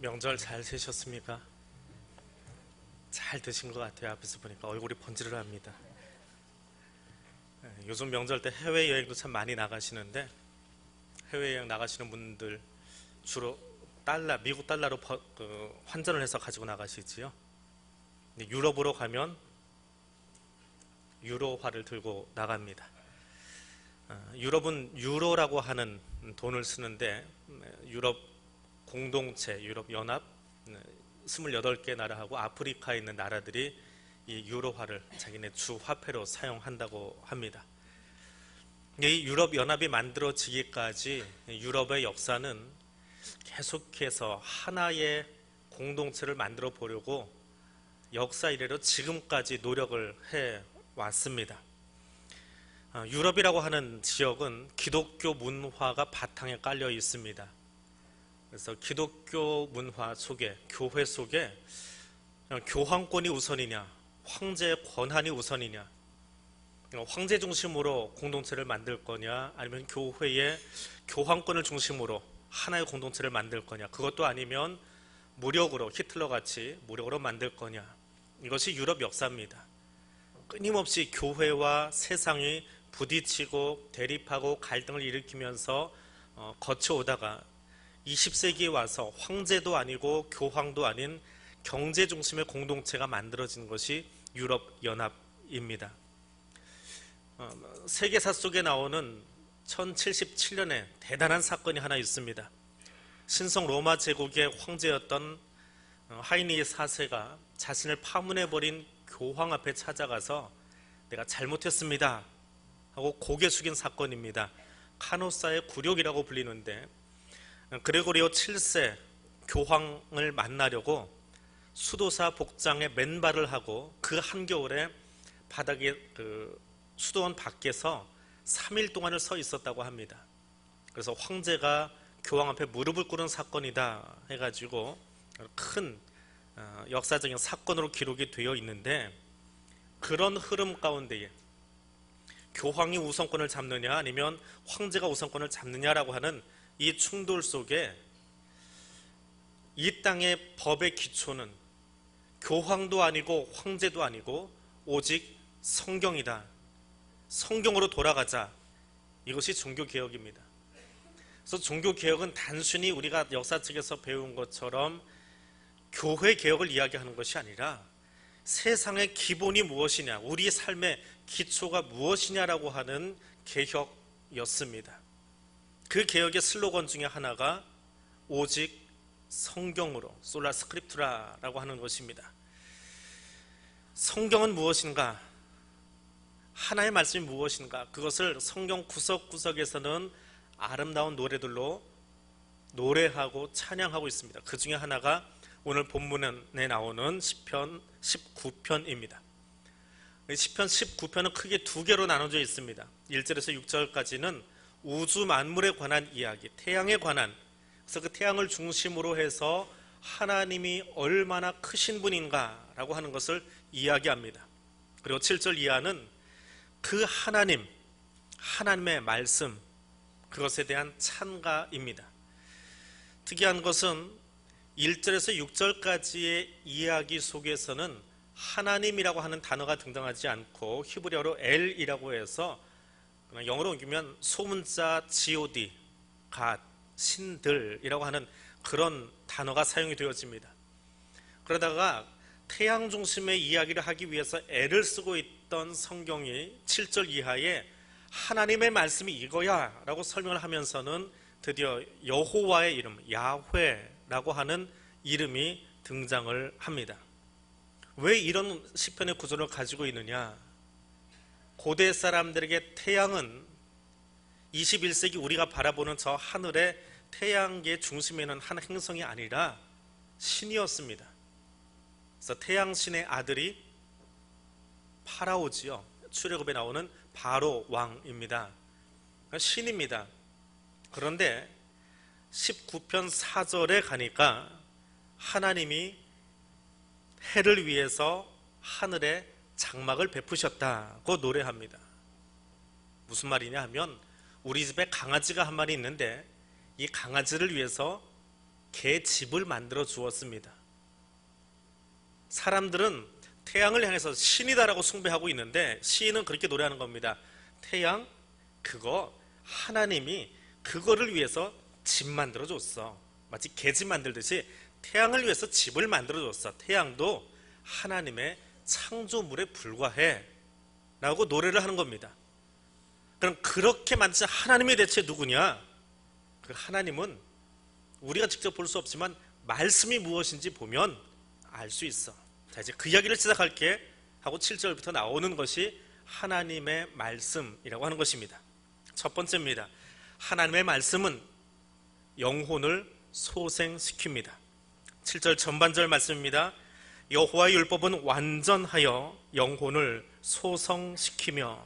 명절 잘 되셨습니까? 잘 드신 것 같아요. 앞에서 보니까 얼굴이 번지르르합니다. 요즘 명절 때 해외여행도 참 많이 나가시는데 해외여행 나가시는 분들 주로 미국 달러로 환전을 해서 가지고 나가시지요. 유럽으로 가면 유로화를 들고 나갑니다. 유럽은 유로라고 하는 돈을 쓰는데 유럽 공동체, 유럽 연합 28개 나라하고 아프리카에 있는 나라들이 이 유로화를 자기네 주 화폐로 사용한다고 합니다. 이 유럽 연합이 만들어지기까지 유럽의 역사는 계속해서 하나의 공동체를 만들어 보려고 역사 이래로 지금까지 노력을 해 왔습니다. 유럽이라고 하는 지역은 기독교 문화가 바탕에 깔려 있습니다. 그래서 기독교 문화 속에, 교회 속에 교황권이 우선이냐, 황제의 권한이 우선이냐, 황제 중심으로 공동체를 만들 거냐, 아니면 교회의 교황권을 중심으로 하나의 공동체를 만들 거냐, 그것도 아니면 무력으로, 히틀러 같이 무력으로 만들 거냐, 이것이 유럽 역사입니다. 끊임없이 교회와 세상이 부딪히고 대립하고 갈등을 일으키면서 거쳐오다가 20세기에 와서 황제도 아니고 교황도 아닌 경제 중심의 공동체가 만들어진 것이 유럽연합입니다. 세계사 속에 나오는 1077년에 대단한 사건이 하나 있습니다. 신성 로마 제국의 황제였던 하이니히 4세가 자신을 파문해버린 교황 앞에 찾아가서 내가 잘못했습니다 하고 고개 숙인 사건입니다. 카노사의 굴욕이라고 불리는데, 그레고리오 7세 교황을 만나려고 수도사 복장에 맨발을 하고 그 한겨울에 바닥에 수도원 밖에서 3일 동안을 서 있었다고 합니다. 그래서 황제가 교황 앞에 무릎을 꿇은 사건이다 해가지고 큰 역사적인 사건으로 기록이 되어 있는데, 그런 흐름 가운데에 교황이 우선권을 잡느냐 아니면 황제가 우선권을 잡느냐라고 하는 이 충돌 속에 이 땅의 법의 기초는 교황도 아니고 황제도 아니고 오직 성경이다. 성경으로 돌아가자. 이것이 종교개혁입니다. 그래서 종교개혁은 단순히 우리가 역사책에서 배운 것처럼 교회 개혁을 이야기하는 것이 아니라 세상의 기본이 무엇이냐, 우리의 삶의 기초가 무엇이냐라고 하는 개혁이었습니다. 그 개혁의 슬로건 중에 하나가 오직 성경으로, 솔라 스크립투라라고 하는 것입니다. 성경은 무엇인가? 하나의 말씀이 무엇인가? 그것을 성경 구석구석에서는 아름다운 노래들로 노래하고 찬양하고 있습니다. 그 중에 하나가 오늘 본문에 나오는 시편 19편입니다. 시편 19편은 크게 두 개로 나눠져 있습니다. 1절에서 6절까지는 우주 만물에 관한 이야기, 태양에 관한, 그래서 그 태양을 중심으로 해서 하나님이 얼마나 크신 분인가라고 하는 것을 이야기합니다. 그리고 7절 이하는 그 하나님의 말씀, 그것에 대한 찬가입니다. 특이한 것은 1절에서 6절까지의 이야기 속에서는 하나님이라고 하는 단어가 등장하지 않고 히브리어로 엘이라고 해서 영어로 옮기면 소문자 God, God, 신들이라고 하는 그런 단어가 사용이 되어집니다. 그러다가 태양 중심의 이야기를 하기 위해서 엘을 쓰고 있던 성경이 7절 이하에 하나님의 말씀이 이거야 라고 설명을 하면서는 드디어 여호와의 이름, 야훼라고 하는 이름이 등장을 합니다. 왜 이런 시편의 구조를 가지고 있느냐? 고대 사람들에게 태양은 21세기 우리가 바라보는 저 하늘의 태양계의 중심에 있는 한 행성이 아니라 신이었습니다. 그래서 태양신의 아들이 파라오지요. 출애굽에 나오는 바로 왕입니다. 신입니다. 그런데 19편 4절에 가니까 하나님이 해를 위해서 하늘에 장막을 베푸셨다고 노래합니다. 무슨 말이냐 하면 우리 집에 강아지가 한 마리 있는데 이 강아지를 위해서 계집을 만들어 주었습니다. 사람들은 태양을 향해서 신이다라고 숭배하고 있는데 시인은 그렇게 노래하는 겁니다. 태양, 그거 하나님이 그거를 위해서 집 만들어 줬어. 마치 계집 만들듯이 태양을 위해서 집을 만들어 줬어. 태양도 하나님의 창조물에 불과해 라고 노래를 하는 겁니다. 그럼 그렇게 만드신 하나님이 대체 누구냐? 그 하나님은 우리가 직접 볼 수 없지만 말씀이 무엇인지 보면 알 수 있어. 자, 이제 그 이야기를 시작할게 하고 7절부터 나오는 것이 하나님의 말씀이라고 하는 것입니다. 첫 번째입니다. 하나님의 말씀은 영혼을 소생시킵니다. 7절 전반절 말씀입니다. 여호와의 율법은 완전하여 영혼을 소성시키며.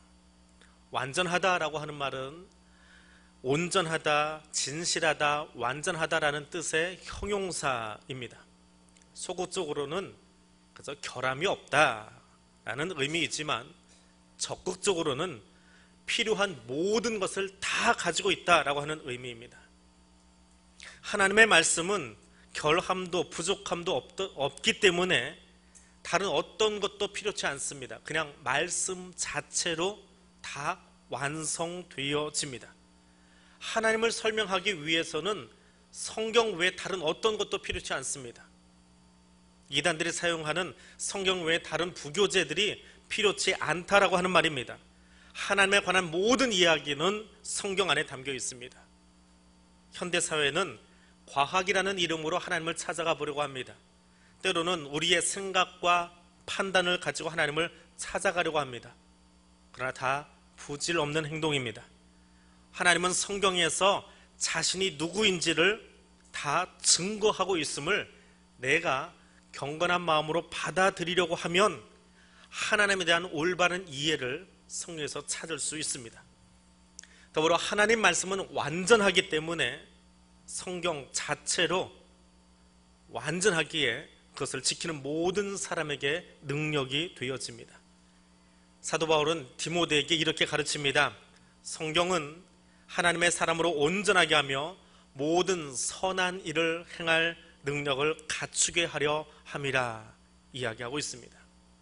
완전하다라고 하는 말은 온전하다, 진실하다, 완전하다라는 뜻의 형용사입니다. 소극적으로는 그저 결함이 없다라는 의미이지만 적극적으로는 필요한 모든 것을 다 가지고 있다라고 하는 의미입니다. 하나님의 말씀은 결함도 부족함도 없기 때문에 다른 어떤 것도 필요치 않습니다. 그냥 말씀 자체로 다 완성되어집니다. 하나님을 설명하기 위해서는 성경 외에 다른 어떤 것도 필요치 않습니다. 이단들이 사용하는 성경 외에 다른 부교재들이 필요치 않다라고 하는 말입니다. 하나님에 관한 모든 이야기는 성경 안에 담겨 있습니다. 현대사회는 과학이라는 이름으로 하나님을 찾아가 보려고 합니다. 때로는 우리의 생각과 판단을 가지고 하나님을 찾아가려고 합니다. 그러나 다 부질 없는 행동입니다. 하나님은 성경에서 자신이 누구인지를 다 증거하고 있음을 내가 경건한 마음으로 받아들이려고 하면 하나님에 대한 올바른 이해를 성경에서 찾을 수 있습니다. 더불어 하나님 말씀은 완전하기 때문에 성경 자체로 완전하기에 그것을 지키는 모든 사람에게 능력이 되어집니다. 사도 바울은 디모데에게 이렇게 가르칩니다. 성경은 하나님의 사람으로 온전하게 하며 모든 선한 일을 행할 능력을 갖추게 하려 함이라 이야기하고 있습니다.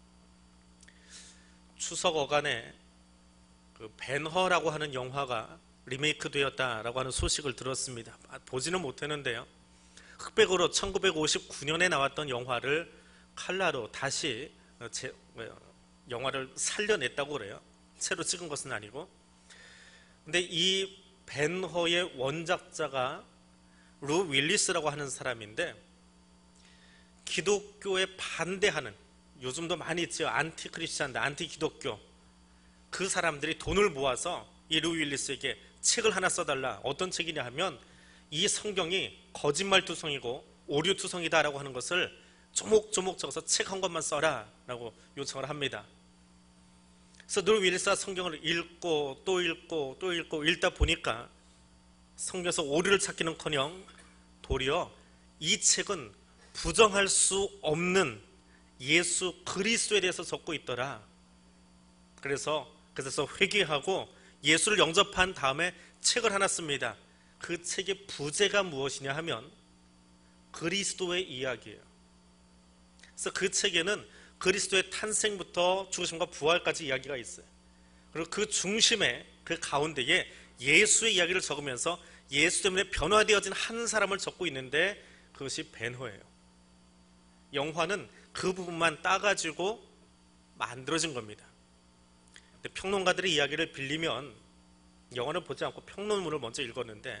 추석 어간에 그 벤허라고 하는 영화가 리메이크 되었다라고 하는 소식을 들었습니다. 보지는 못했는데요. 흑백으로 1959년에 나왔던 영화를 칼라로 다시 영화를 살려냈다고 그래요. 새로 찍은 것은 아니고. 근데 이 벤허의 원작자가 루 윌리스라고 하는 사람인데 기독교에 반대하는, 요즘도 많이 있죠. 안티 크리스찬들, 안티 기독교. 그 사람들이 돈을 모아서 이 루 윌리스에게 책을 하나 써달라. 어떤 책이냐 하면 이 성경이 거짓말투성이고 오류투성이다라고 하는 것을 조목조목 적어서 책 한 권만 써라 라고 요청을 합니다. 그래서 루 윌리스가 성경을 읽고 또 읽고 또 읽고 읽다 보니까 성경에서 오류를 찾기는커녕 도리어 이 책은 부정할 수 없는 예수 그리스도에 대해서 적고 있더라. 그래서 회개하고 예수를 영접한 다음에 책을 하나 씁니다. 그 책의 부제가 무엇이냐 하면 그리스도의 이야기예요. 그래서 그 책에는 그리스도의 탄생부터 죽으심과 부활까지 이야기가 있어요. 그리고 그 중심에, 그 가운데에 예수의 이야기를 적으면서 예수 때문에 변화되어진 한 사람을 적고 있는데 그것이 벤허예요. 영화는 그 부분만 따가지고 만들어진 겁니다. 근데 평론가들의 이야기를 빌리면, 영화를 보지 않고 평론문을 먼저 읽었는데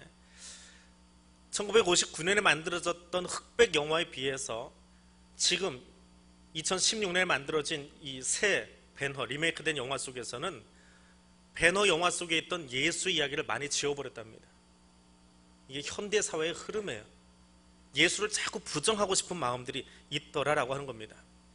1959년에 만들어졌던 흑백 영화에 비해서 지금 2016년에 만들어진 이 새 벤허 리메이크된 영화 속에서는 벤허 영화 속에 있던 예수 이야기를 많이 지워버렸답니다. 이게 현대사회의 흐름이에요. 예수를 자꾸 부정하고 싶은 마음들이 있더라라고 하는 겁니다.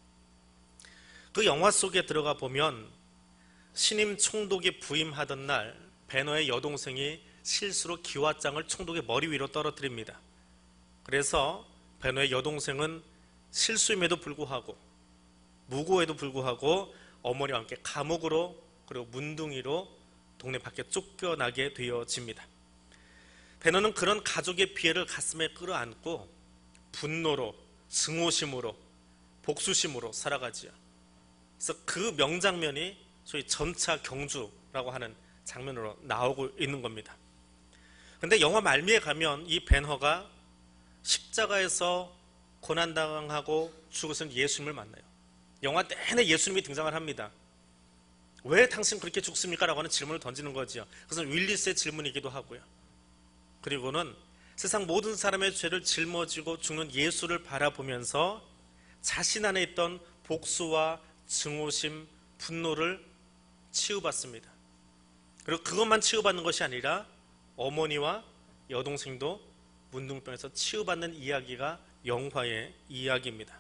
그 영화 속에 들어가 보면 신임 총독이 부임하던 날 벤허의 여동생이 실수로 기와장을 총독의 머리 위로 떨어뜨립니다. 그래서 벤허의 여동생은 실수임에도 불구하고, 무고에도 불구하고 어머니와 함께 감옥으로, 그리고 문둥이로 동네 밖에 쫓겨나게 되어집니다. 베너는 그런 가족의 피해를 가슴에 끌어안고 분노로, 증오심으로, 복수심으로 살아가지요. 그래서 그 명장면이 소위 전차 경주라고 하는 장면으로 나오고 있는 겁니다. 근데 영화 말미에 가면 이 베너가 십자가에서 고난당하고 죽으신 예수님을 만나요. 영화 내내 예수님이 등장을 합니다. 왜 당신 그렇게 죽습니까? 라고 하는 질문을 던지는 거지요. 그것은 윌리스의 질문이기도 하고요. 그리고는 세상 모든 사람의 죄를 짊어지고 죽는 예수를 바라보면서 자신 안에 있던 복수와 증오심, 분노를 치유받습니다. 그리고 그것만 치유받는 것이 아니라 어머니와 여동생도 문둥병에서 치유받는 이야기가 영화의 이야기입니다.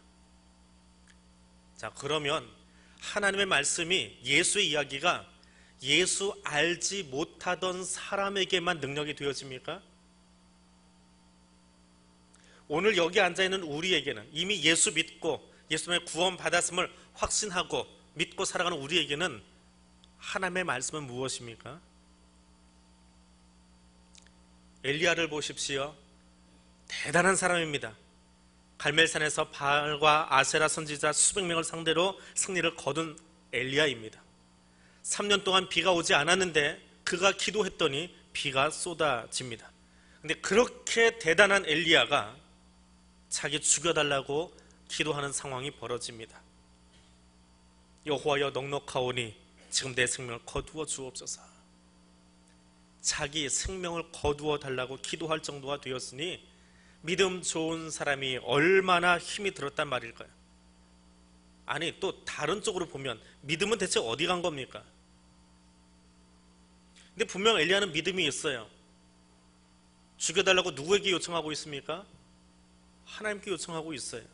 자, 그러면 하나님의 말씀이, 예수의 이야기가 예수 알지 못하던 사람에게만 능력이 되어집니까? 오늘 여기 앉아있는 우리에게는, 이미 예수 믿고 예수님의 구원 받았음을 확신하고 믿고 살아가는 우리에게는 하나님의 말씀은 무엇입니까? 엘리야를 보십시오. 대단한 사람입니다. 갈멜산에서 바알과 아세라 선지자 수백 명을 상대로 승리를 거둔 엘리야입니다. 3년 동안 비가 오지 않았는데 그가 기도했더니 비가 쏟아집니다. 근데 그렇게 대단한 엘리야가 자기 죽여달라고 기도하는 상황이 벌어집니다. 여호와여 넉넉하오니 지금 내 생명을 거두어 주옵소서. 자기 생명을 거두어 달라고 기도할 정도가 되었으니 믿음 좋은 사람이 얼마나 힘이 들었단 말일까요? 아니, 또 다른 쪽으로 보면 믿음은 대체 어디 간 겁니까? 근데 분명 엘리야는 믿음이 있어요. 죽여달라고 누구에게 요청하고 있습니까? 하나님께 요청하고 있어요.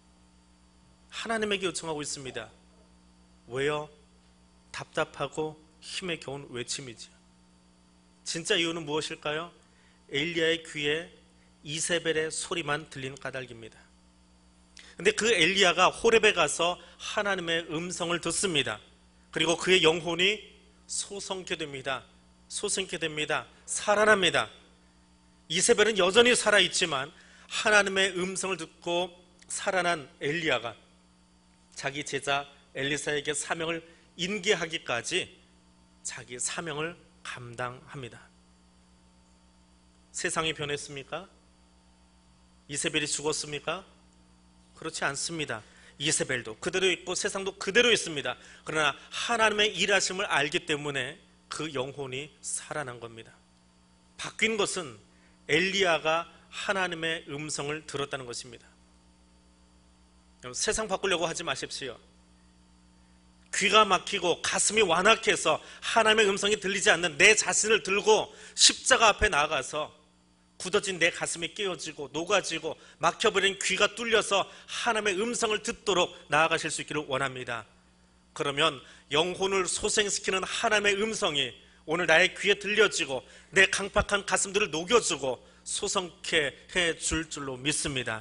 하나님에게 요청하고 있습니다. 왜요? 답답하고 힘에 겨운 외침이죠. 진짜 이유는 무엇일까요? 엘리야의 귀에 이세벨의 소리만 들리는 까닭입니다. 근데 그 엘리야가 호렙에 가서 하나님의 음성을 듣습니다. 그리고 그의 영혼이 소성케 됩니다. 소생케 됩니다. 살아납니다. 이세벨은 여전히 살아있지만 하나님의 음성을 듣고 살아난 엘리야가 자기 제자 엘리사에게 사명을 인계하기까지 자기 사명을 감당합니다. 세상이 변했습니까? 이세벨이 죽었습니까? 그렇지 않습니다. 이세벨도 그대로 있고 세상도 그대로 있습니다. 그러나 하나님의 일하심을 알기 때문에 그 영혼이 살아난 겁니다. 바뀐 것은 엘리야가 하나님의 음성을 들었다는 것입니다. 세상 바꾸려고 하지 마십시오. 귀가 막히고 가슴이 완악해서 하나님의 음성이 들리지 않는 내 자신을 들고 십자가 앞에 나아가서 굳어진 내 가슴이 깨어지고 녹아지고 막혀버린 귀가 뚫려서 하나님의 음성을 듣도록 나아가실 수 있기를 원합니다. 그러면 영혼을 소생시키는 하나님의 음성이 오늘 나의 귀에 들려지고 내 강팍한 가슴들을 녹여주고 소성케 해줄 줄로 믿습니다.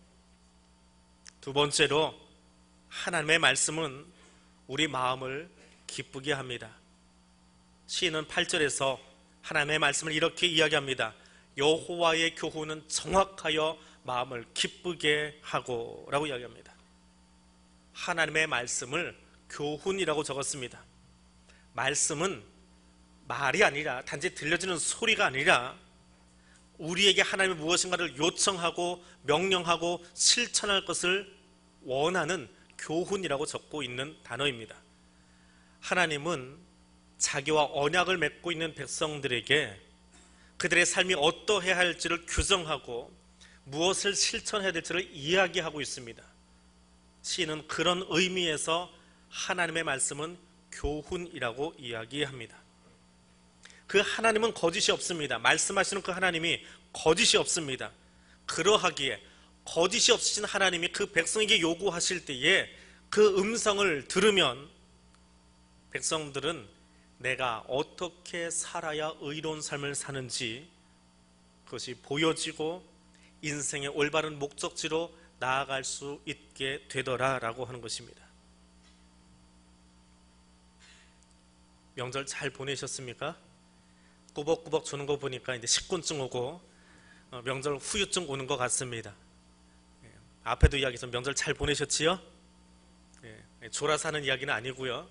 두 번째로, 하나님의 말씀은 우리 마음을 기쁘게 합니다. 시인은 8절에서 하나님의 말씀을 이렇게 이야기합니다. 여호와의 교훈은 정확하여 마음을 기쁘게 하고 라고 이야기합니다. 하나님의 말씀을 교훈이라고 적었습니다. 말씀은 말이 아니라, 단지 들려지는 소리가 아니라 우리에게 하나님이 무엇인가를 요청하고 명령하고 실천할 것을 원하는 교훈이라고 적고 있는 단어입니다. 하나님은 자기와 언약을 맺고 있는 백성들에게 그들의 삶이 어떠해야 할지를 규정하고 무엇을 실천해야 될지를 이야기하고 있습니다. 시인은 그런 의미에서 하나님의 말씀은 교훈이라고 이야기합니다. 그 하나님은 거짓이 없습니다. 말씀하시는 그 하나님이 거짓이 없습니다. 그러하기에 거짓이 없으신 하나님이 그 백성에게 요구하실 때에 그 음성을 들으면 백성들은 내가 어떻게 살아야 의로운 삶을 사는지 그것이 보여지고 인생의 올바른 목적지로 나아갈 수 있게 되더라라고 하는 것입니다. 명절 잘 보내셨습니까? 꾸벅꾸벅 주는 거 보니까 이제 식곤증 오고 명절 후유증 오는 것 같습니다. 앞에도 이야기해서 명절 잘 보내셨지요? 졸아서 하는 이야기는 아니고요.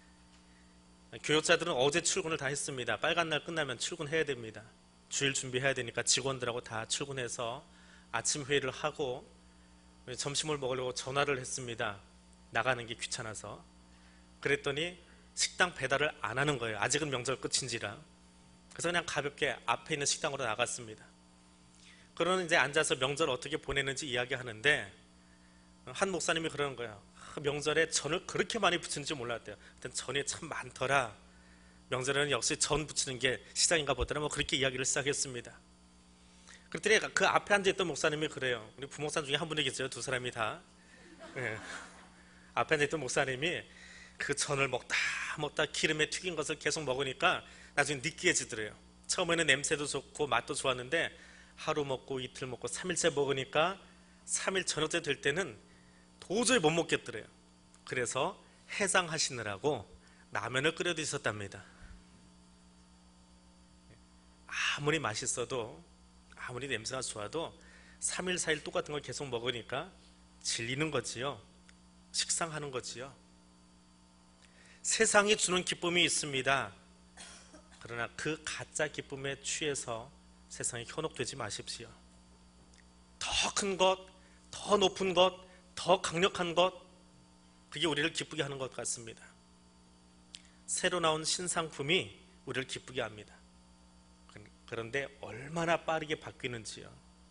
교육자들은 어제 출근을 다 했습니다. 빨간 날 끝나면 출근해야 됩니다. 주일 준비해야 되니까 직원들하고 다 출근해서 아침 회의를 하고 점심을 먹으려고 전화를 했습니다. 나가는 게 귀찮아서. 그랬더니 식당 배달을 안 하는 거예요. 아직은 명절 끝인지라. 그래서 그냥 가볍게 앞에 있는 식당으로 나갔습니다. 그러는 이제 앉아서 명절 어떻게 보내는지 이야기하는데 한 목사님이 그러는 거예요. 명절에 전을 그렇게 많이 부치는지 몰랐대요. 그때 전이 참 많더라. 명절에는 역시 전 부치는 게 시작인가 보더라. 뭐 그렇게 이야기를 시작했습니다. 그랬더니 그 앞에 앉아있던 목사님이 그래요. 우리 부목사 중에 한 분이 계세요. 두 사람이 다. 앞에 앉아있던 목사님이 그 전을 먹다 기름에 튀긴 것을 계속 먹으니까 나중에 느끼해지더래요. 처음에는 냄새도 좋고 맛도 좋았는데 하루 먹고 이틀 먹고 3일째 먹으니까 3일 저녁째 될 때는 도저히 못 먹겠더래요. 그래서 해장하시느라고 라면을 끓여 드셨답니다. 아무리 맛있어도 아무리 냄새가 좋아도 3일 4일 똑같은 걸 계속 먹으니까 질리는 거지요. 식상하는 거지요. 세상이 주는 기쁨이 있습니다. 그러나 그 가짜 기쁨에 취해서 세상에 현혹되지 마십시오. 더 큰 것, 더 높은 것, 더 강력한 것, 그게 우리를 기쁘게 하는 것 같습니다. 새로 나온 신상품이 우리를 기쁘게 합니다. 그런데 얼마나 빠르게 바뀌는지요.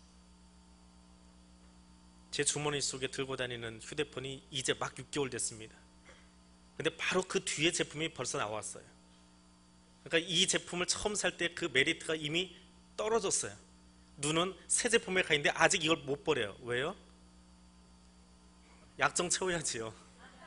제 주머니 속에 들고 다니는 휴대폰이 이제 막 6개월 됐습니다. 근데 바로 그 뒤에 제품이 벌써 나왔어요. 그러니까 이 제품을 처음 살 때 그 메리트가 이미 떨어졌어요. 눈은 새 제품에 가 있는데 아직 이걸 못 버려요. 왜요? 약정 채워야지요.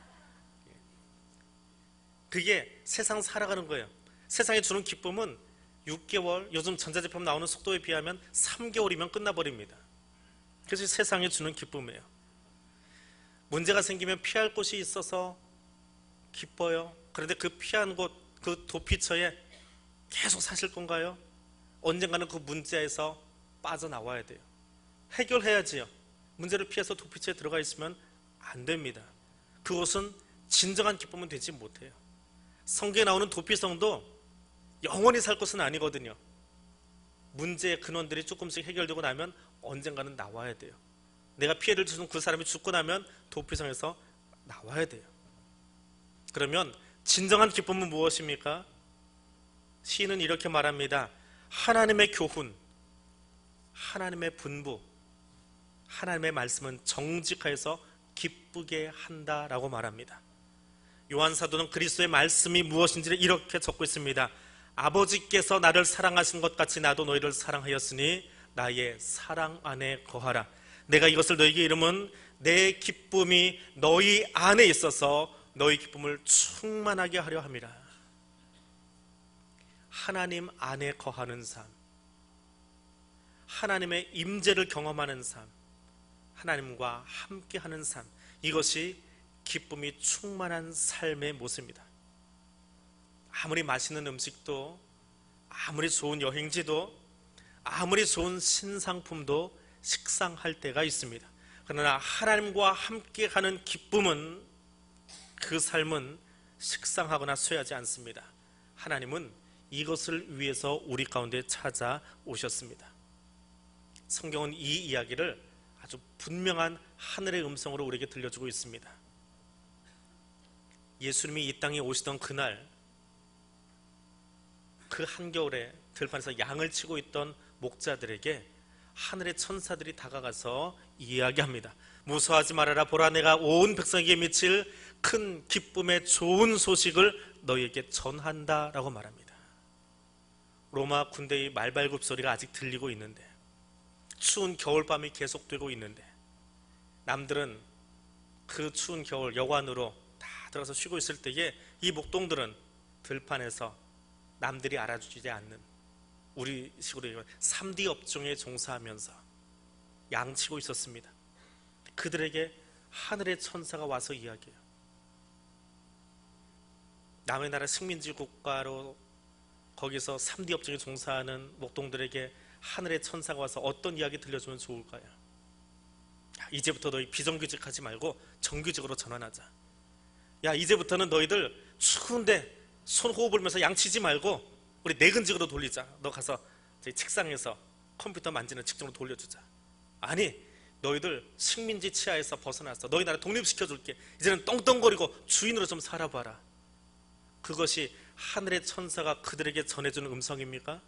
그게 세상 살아가는 거예요. 세상에 주는 기쁨은 6개월, 요즘 전자제품 나오는 속도에 비하면 3개월이면 끝나버립니다. 그래서 세상에 주는 기쁨이에요. 문제가 생기면 피할 곳이 있어서 기뻐요. 그런데 그 피한 곳, 그 도피처에 계속 사실 건가요? 언젠가는 그 문제에서 빠져나와야 돼요. 해결해야지요. 문제를 피해서 도피처에 들어가 있으면 안 됩니다. 그것은 진정한 기쁨은 되지 못해요. 성경에 나오는 도피성도 영원히 살 것은 아니거든요. 문제의 근원들이 조금씩 해결되고 나면 언젠가는 나와야 돼요. 내가 피해를 주는 그 사람이 죽고 나면 도피성에서 나와야 돼요. 그러면 진정한 기쁨은 무엇입니까? 시인은 이렇게 말합니다. 하나님의 교훈, 하나님의 분부, 하나님의 말씀은 정직하여서 기쁘게 한다라고 말합니다. 요한 사도는 그리스도의 말씀이 무엇인지를 이렇게 적고 있습니다. 아버지께서 나를 사랑하신 것 같이 나도 너희를 사랑하였으니 나의 사랑 안에 거하라. 내가 이것을 너희에게 이름은 내 기쁨이 너희 안에 있어서 너희 기쁨을 충만하게 하려 함이라. 하나님 안에 거하는 삶, 하나님의 임재를 경험하는 삶, 하나님과 함께하는 삶, 이것이 기쁨이 충만한 삶의 모습입니다. 아무리 맛있는 음식도, 아무리 좋은 여행지도, 아무리 좋은 신상품도 식상할 때가 있습니다. 그러나 하나님과 함께하는 기쁨은, 그 삶은 식상하거나 쇠하지 않습니다. 하나님은 이것을 위해서 우리 가운데 찾아오셨습니다. 성경은 이 이야기를 아주 분명한 하늘의 음성으로 우리에게 들려주고 있습니다. 예수님이 이 땅에 오시던 그날, 그 한겨울에 들판에서 양을 치고 있던 목자들에게 하늘의 천사들이 다가가서 이야기합니다. 무서워하지 말아라. 보라, 내가 온 백성에게 미칠 큰 기쁨의 좋은 소식을 너희에게 전한다 라고 말합니다. 로마 군대의 말발굽 소리가 아직 들리고 있는데, 추운 겨울밤이 계속되고 있는데, 남들은 그 추운 겨울 여관으로 다 들어가서 쉬고 있을 때에 이 목동들은 들판에서 남들이 알아주지 않는, 우리 식으로 3D 업종에 종사하면서 양치고 있었습니다. 그들에게 하늘의 천사가 와서 이야기해요. 남의 나라 식민지 국가로 거기서 3D 업종에 종사하는 목동들에게 하늘의 천사가 와서 어떤 이야기 들려주면 좋을까요? 이제부터 너희 비정규직하지 말고 정규직으로 전환하자. 야, 이제부터는 너희들 추운데 손호흡 불면서 양치지 말고 우리 내근직으로 돌리자. 너 가서 저희 책상에서 컴퓨터 만지는 직종으로 돌려주자. 아니, 너희들 식민지 치하에서 벗어났어. 너희 나라 독립시켜줄게. 이제는 떵떵거리고 주인으로 좀 살아봐라. 그것이 하늘의 천사가 그들에게 전해주는 음성입니까?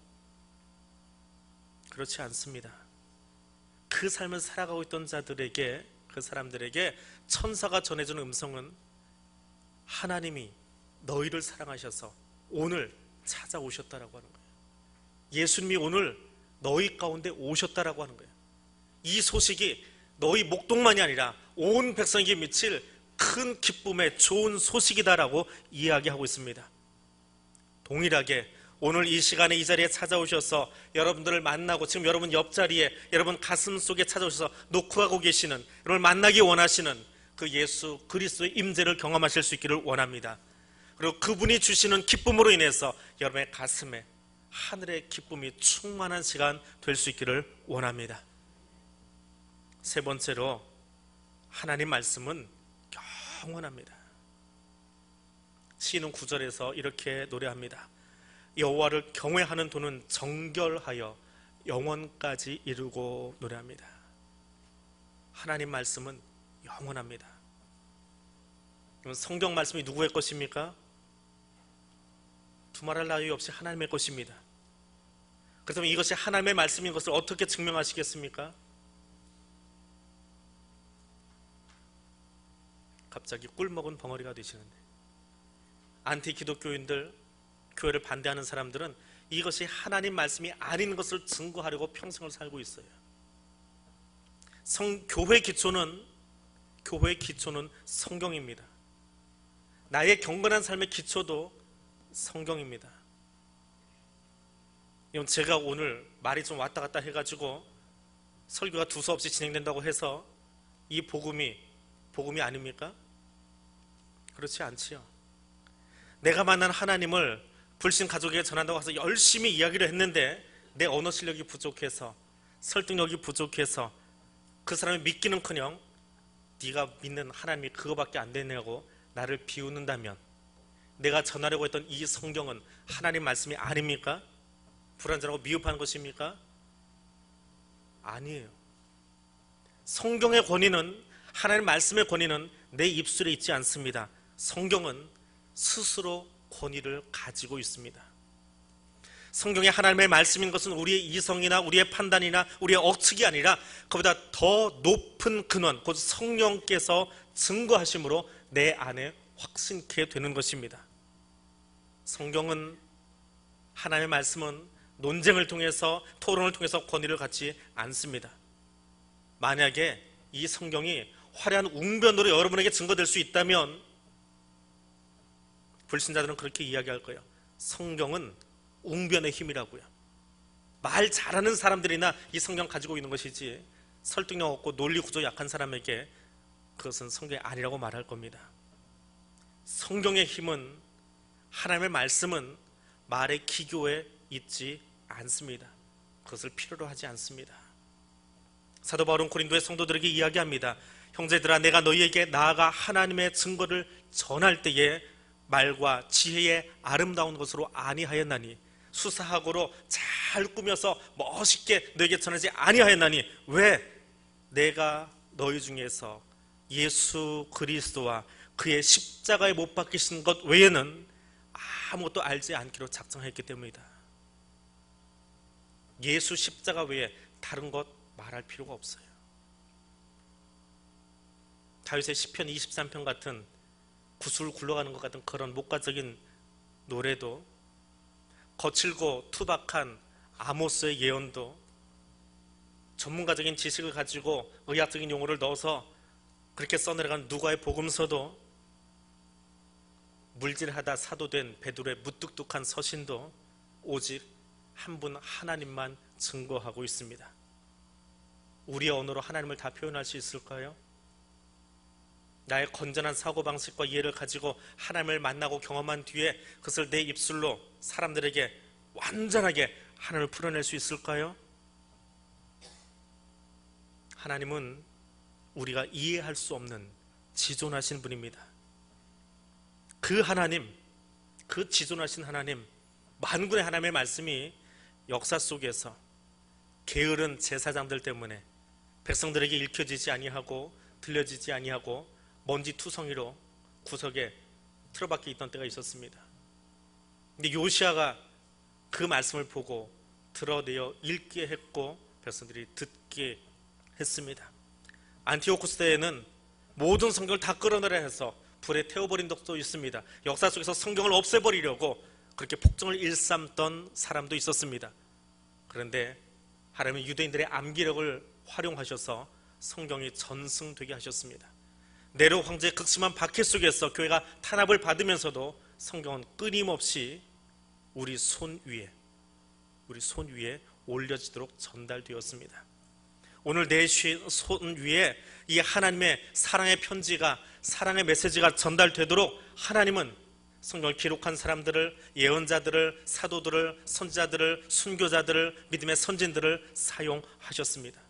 그렇지 않습니다. 그 삶을 살아가고 있던 자들에게, 그 사람들에게 천사가 전해주는 음성은 하나님이 너희를 사랑하셔서 오늘 찾아오셨다라고 하는 거예요. 예수님이 오늘 너희 가운데 오셨다라고 하는 거예요. 이 소식이 너희 목동만이 아니라 온 백성에게 미칠 큰 기쁨의 좋은 소식이다라고 이야기하고 있습니다. 동일하게 오늘 이 시간에 이 자리에 찾아오셔서 여러분들을 만나고, 지금 여러분 옆자리에, 여러분 가슴 속에 찾아오셔서 녹화하고 계시는, 여러분을 만나기 원하시는 그 예수 그리스도의 임재를 경험하실 수 있기를 원합니다. 그리고 그분이 주시는 기쁨으로 인해서 여러분의 가슴에 하늘의 기쁨이 충만한 시간 될 수 있기를 원합니다. 세 번째로, 하나님 말씀은 영원합니다. 시인은 9절에서 이렇게 노래합니다. 여호와를 경외하는 도는 정결하여 영원까지 이루고 노래합니다. 하나님 말씀은 영원합니다. 성경 말씀이 누구의 것입니까? 두말할 나위 없이 하나님의 것입니다. 그렇다면 이것이 하나님의 말씀인 것을 어떻게 증명하시겠습니까? 갑자기 꿀먹은 벙어리가 되시는데, 안티 기독교인들, 교회를 반대하는 사람들은 이것이 하나님 말씀이 아닌 것을 증거하려고 평생을 살고 있어요. 교회의 기초는 성경입니다. 나의 경건한 삶의 기초도 성경입니다. 제가 오늘 말이 좀 왔다 갔다 해가지고 설교가 두서없이 진행된다고 해서 이 복음이 아닙니까? 그렇지 않지요. 내가 만난 하나님을 불신 가족에게 전한다고 해서 열심히 이야기를 했는데 내 언어 실력이 부족해서, 설득력이 부족해서 그 사람이 믿기는커녕 네가 믿는 하나님이 그거밖에 안 되냐고 나를 비웃는다면 내가 전하려고 했던 이 성경은 하나님 말씀이 아닙니까? 불완전하고 미흡한 것입니까? 아니에요. 성경의 권위는, 하나님 말씀의 권위는 내 입술에 있지 않습니다. 성경은 스스로 권위를 가지고 있습니다. 성경의 하나님의 말씀인 것은 우리의 이성이나 우리의 판단이나 우리의 억측이 아니라 그보다 더 높은 근원, 곧 성령께서 증거하심으로 내 안에 확신케 되는 것입니다. 성경은, 하나님의 말씀은 논쟁을 통해서, 토론을 통해서 권위를 갖지 않습니다. 만약에 이 성경이 화려한 웅변으로 여러분에게 증거될 수 있다면 불신자들은 그렇게 이야기할 거예요. 성경은 웅변의 힘이라고요. 말 잘하는 사람들이나 이 성경 가지고 있는 것이지, 설득력 없고 논리 구조 약한 사람에게 그것은 성경이 아니라고 말할 겁니다. 성경의 힘은, 하나님의 말씀은 말의 기교에 있지 않습니다. 그것을 필요로 하지 않습니다. 사도 바울은 고린도의 성도들에게 이야기합니다. 형제들아, 내가 너희에게 나아가 하나님의 증거를 전할 때에 말과 지혜의 아름다운 것으로 아니하였나니, 수사학으로 잘 꾸며서 멋있게 너에게 전하지 아니하였나니, 왜? 내가 너희 중에서 예수 그리스도와 그의 십자가에 못 박히신 것 외에는 아무것도 알지 않기로 작정했기 때문이다. 예수 십자가 외에 다른 것 말할 필요가 없어요. 다윗의 시편 23편 같은 구슬 굴러가는 것 같은 그런 목가적인 노래도, 거칠고 투박한 아모스의 예언도, 전문가적인 지식을 가지고 의학적인 용어를 넣어서 그렇게 써내려간 누가의 복음서도, 물질하다 사도된 베드로의 무뚝뚝한 서신도 오직 한 분 하나님만 증거하고 있습니다. 우리의 언어로 하나님을 다 표현할 수 있을까요? 나의 건전한 사고방식과 이해를 가지고 하나님을 만나고 경험한 뒤에 그것을 내 입술로 사람들에게 완전하게 하나님을 풀어낼 수 있을까요? 하나님은 우리가 이해할 수 없는 지존하신 분입니다. 그 하나님, 그 지존하신 하나님, 만군의 하나님의 말씀이 역사 속에서 게으른 제사장들 때문에 백성들에게 읽혀지지 아니하고 들려지지 아니하고 먼지 투성이로 구석에 틀어박혀 있던 때가 있었습니다. 근데 요시아가 그 말씀을 보고 드러내어 읽게 했고 백성들이 듣게 했습니다. 안티오코스 때에는 모든 성경을 다 끌어내려 해서 불에 태워버린 적도 있습니다. 역사 속에서 성경을 없애버리려고 그렇게 폭정을 일삼던 사람도 있었습니다. 그런데 하나님은 유대인들의 암기력을 활용하셔서 성경이 전승되게 하셨습니다. 네로 황제의 극심한 박해 속에서 교회가 탄압을 받으면서도 성경은 끊임없이 우리 손 위에 올려지도록 전달되었습니다. 오늘 내 손 위에 이 하나님의 사랑의 편지가, 사랑의 메시지가 전달되도록 하나님은 성경을 기록한 사람들을, 예언자들을, 사도들을, 선지자들을, 순교자들을, 믿음의 선진들을 사용하셨습니다.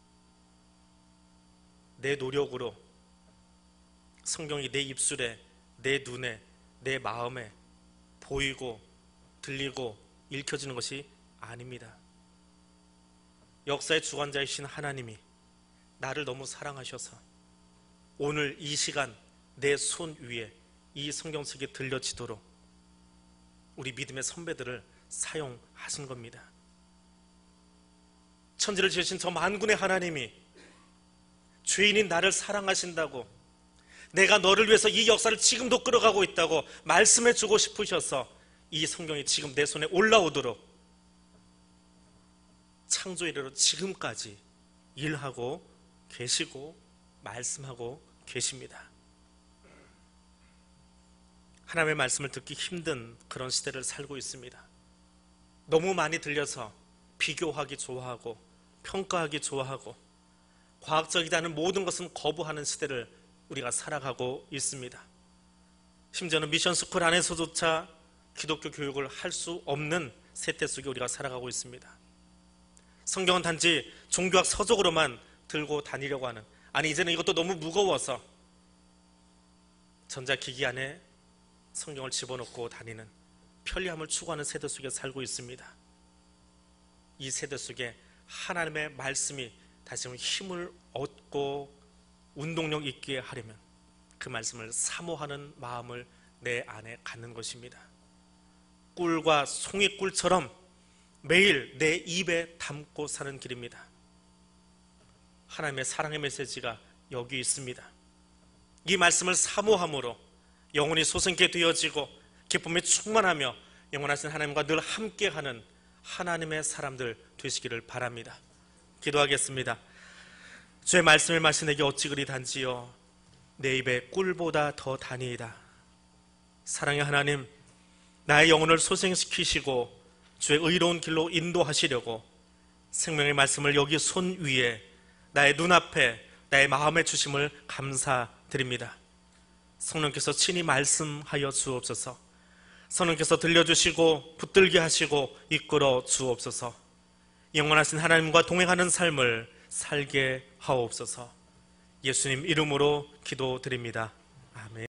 내 노력으로 성경이 내 입술에, 내 눈에, 내 마음에 보이고 들리고 읽혀지는 것이 아닙니다. 역사의 주관자이신 하나님이 나를 너무 사랑하셔서 오늘 이 시간 내 손 위에 이 성경책이 들려지도록 우리 믿음의 선배들을 사용하신 겁니다. 천지를 지으신 저 만군의 하나님이 죄인인 나를 사랑하신다고, 내가 너를 위해서 이 역사를 지금도 끌어가고 있다고 말씀해 주고 싶으셔서 이 성경이 지금 내 손에 올라오도록 창조 이래로 지금까지 일하고 계시고 말씀하고 계십니다. 하나님의 말씀을 듣기 힘든 그런 시대를 살고 있습니다. 너무 많이 들려서 비교하기 좋아하고 평가하기 좋아하고 과학적이다는 모든 것은 거부하는 시대를 우리가 살아가고 있습니다. 심지어는 미션스쿨 안에서조차 기독교 교육을 할 수 없는 세태 속에 우리가 살아가고 있습니다. 성경은 단지 종교학 서적으로만 들고 다니려고 하는, 아니 이제는 이것도 너무 무거워서 전자기기 안에 성경을 집어넣고 다니는 편리함을 추구하는 세대 속에 살고 있습니다. 이 세대 속에 하나님의 말씀이 다시 한번 힘을 얻고 운동력 있게 하려면 그 말씀을 사모하는 마음을 내 안에 갖는 것입니다. 꿀과 송이꿀처럼 매일 내 입에 담고 사는 길입니다. 하나님의 사랑의 메시지가 여기 있습니다. 이 말씀을 사모함으로 영혼이 솟게 되어지고 기쁨에 충만하며 영원하신 하나님과 늘 함께하는 하나님의 사람들 되시기를 바랍니다. 기도하겠습니다. 주의 말씀을 마시 내게 어찌 그리 단지요 내 입에 꿀보다 더 다니이다. 사랑의 하나님, 나의 영혼을 소생시키시고 주의 의로운 길로 인도하시려고 생명의 말씀을 여기 손 위에 나의 눈앞에 나의 마음에 주심을 감사드립니다. 성령께서 친히 말씀하여 주옵소서. 성령께서 들려주시고 붙들게 하시고 이끌어 주옵소서. 영원하신 하나님과 동행하는 삶을 살게 하옵소서. 예수님 이름으로 기도드립니다. 아멘.